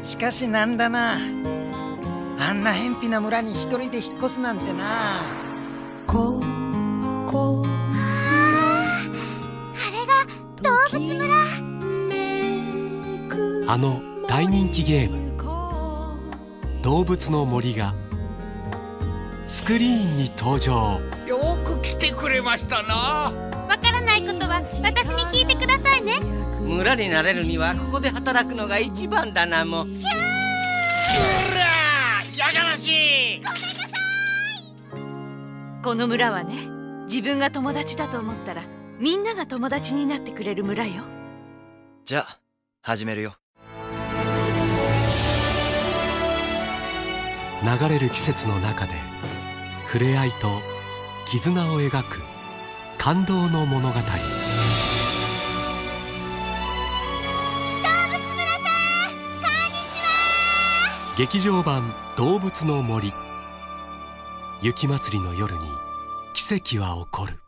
しかしなんだな、あんな偏僻な村に一人で引っ越すなんてな。 あれが動物村。 あの大人気ゲーム「動物の森」がスクリーンに登場。 よく来てくれましたな。 わからないことは私に聞いてくださいね。 村になれるにはここで働くのが一番だな。もうやがましい。 この村はね、自分が友達だと思ったらみんなが友達になってくれる村よ。 じゃあ始めるよ。 流れる季節の中で触れ合いと絆を描く感動の物語。劇場版「動物の森」。雪祭りの夜に奇跡は起こる。